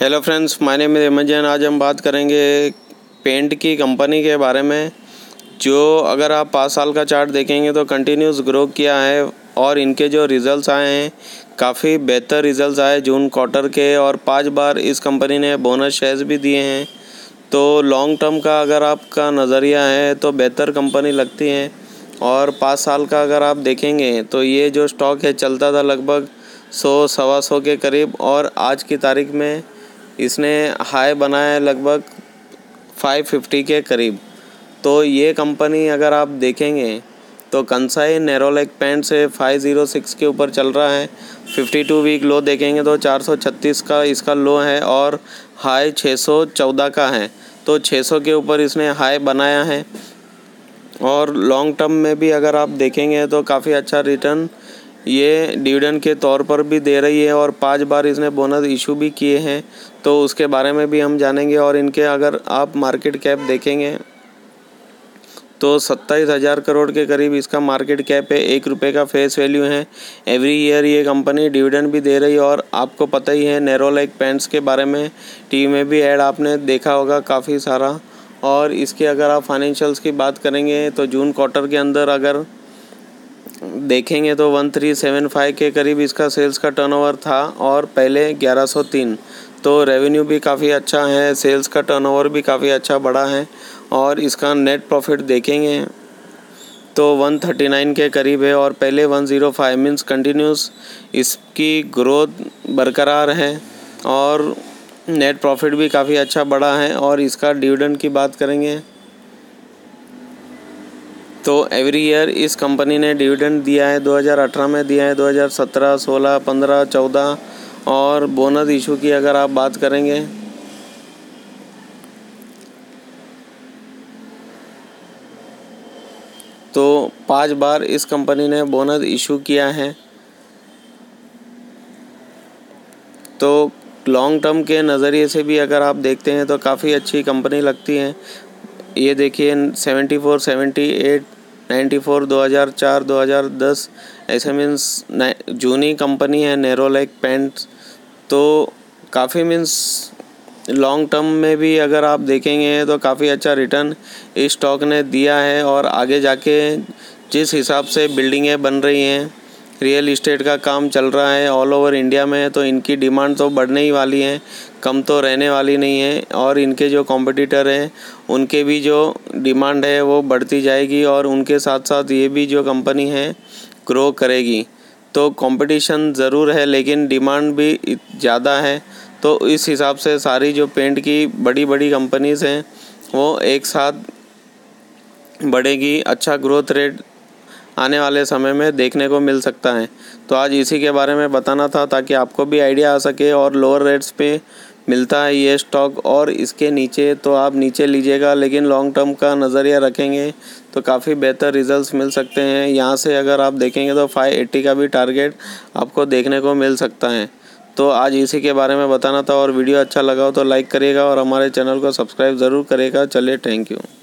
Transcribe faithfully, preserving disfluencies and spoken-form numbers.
Hello friends, my name is इमजन। आज हम बात करेंगे पेंट की कंपनी के बारे में, जो अगर आप पाँच साल का चार्ट देखेंगे तो कंटिन्यूस ग्रो किया है और इनके जो रिज़ल्ट्स आए हैं काफ़ी बेहतर रिज़ल्ट्स आए जून क्वार्टर के, और पांच बार इस कंपनी ने बोनस शेयर्स भी दिए हैं। तो लॉन्ग टर्म का अगर आपका नज़रिया है तो बेहतर कंपनी लगती है। और पाँच साल का अगर आप देखेंगे तो ये जो स्टॉक है चलता था लगभग सौ सवा सौ के करीब, और आज की तारीख में इसने हाई बनाया है लगभग पाँच सौ पचास के करीब। तो ये कंपनी अगर आप देखेंगे तो कंसाई नेरोलैक पेंट से पाँच सौ छह के ऊपर चल रहा है। बावन वीक लो देखेंगे तो चार सौ छत्तीस का इसका लो है और हाई छह सौ चौदह का है। तो छह सौ के ऊपर इसने हाई बनाया है। और लॉन्ग टर्म में भी अगर आप देखेंगे तो काफ़ी अच्छा रिटर्न ये डिविडेंड के तौर पर भी दे रही है, और पांच बार इसने बोनस इशू भी किए हैं, तो उसके बारे में भी हम जानेंगे। और इनके अगर आप मार्केट कैप देखेंगे तो सत्ताईस हज़ार करोड़ के करीब इसका मार्केट कैप है। एक रुपये का फेस वैल्यू है। एवरी ईयर ये कंपनी डिविडेंड भी दे रही है। और आपको पता ही है नेरोलैक पेंट्स के बारे में, टीवी में भी ऐड आपने देखा होगा काफ़ी सारा। और इसके अगर आप फाइनेंशियल्स की बात करेंगे तो जून क्वार्टर के अंदर अगर देखेंगे तो तेरह सौ पचहत्तर के करीब इसका सेल्स का टर्नओवर था और पहले ग्यारह सौ तीन। तो रेवेन्यू भी काफ़ी अच्छा है, सेल्स का टर्नओवर भी काफ़ी अच्छा बढ़ा है। और इसका नेट प्रॉफिट देखेंगे तो एक सौ उनतालीस के करीब है, और पहले एक सौ पाँच मीन्स कंटिन्यूस इसकी ग्रोथ बरकरार है। और नेट प्रॉफिट भी काफ़ी अच्छा बढ़ा है। और इसका डिविडेंड की बात करेंगे तो एवरी ईयर इस कंपनी ने डिविडेंड दिया है। दो हज़ार अठारह में दिया है, दो हज़ार सत्रह, सोलह, पंद्रह, चौदह। और बोनस इशू की अगर आप बात करेंगे तो पांच बार इस कंपनी ने बोनस इशू किया है। तो लॉन्ग टर्म के नज़रिए से भी अगर आप देखते हैं तो काफ़ी अच्छी कंपनी लगती है। ये देखिए seventy four, seventy eight, ninety four, दो हज़ार चार, दो हज़ार दस, ऐसे मीन्स जूनी कंपनी है नेरोलैक पेंट्स। तो काफ़ी मीन्स लॉन्ग टर्म में भी अगर आप देखेंगे तो काफ़ी अच्छा रिटर्न इस स्टॉक ने दिया है। और आगे जाके जिस हिसाब से बिल्डिंगें बन रही हैं, रियल इस्टेट का काम चल रहा है ऑल ओवर इंडिया में, तो इनकी डिमांड तो बढ़ने ही वाली है, कम तो रहने वाली नहीं है। और इनके जो कॉम्पिटिटर हैं उनके भी जो डिमांड है वो बढ़ती जाएगी, और उनके साथ साथ ये भी जो कंपनी है ग्रो करेगी। तो कंपटीशन ज़रूर है लेकिन डिमांड भी ज़्यादा है। तो इस हिसाब से सारी जो पेंट की बड़ी बड़ी कंपनीज़ हैं वो एक साथ बढ़ेगी। अच्छा ग्रोथ रेट आने वाले समय में देखने को मिल सकता है। तो आज इसी के बारे में बताना था ताकि आपको भी आइडिया आ सके। और लोअर रेट्स पे मिलता है ये स्टॉक, और इसके नीचे तो आप नीचे लीजिएगा, लेकिन लॉन्ग टर्म का नज़रिया रखेंगे तो काफ़ी बेहतर रिजल्ट्स मिल सकते हैं। यहाँ से अगर आप देखेंगे तो पाँच सौ अस्सी का भी टारगेट आपको देखने को मिल सकता है। तो आज इसी के बारे में बताना था। और वीडियो अच्छा लगा हो तो लाइक करिएगा और हमारे चैनल को सब्सक्राइब ज़रूर करिएगा। चलिए, थैंक यू।